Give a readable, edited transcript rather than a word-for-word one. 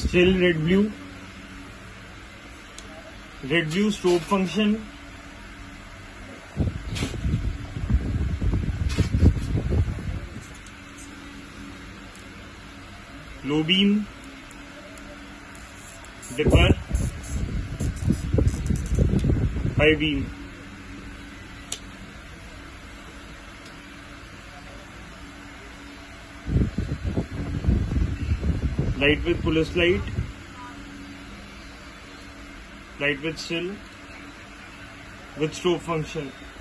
still red blue strobe function, low beam, dipper, high beam. Light with police light, light with still, with strobe function.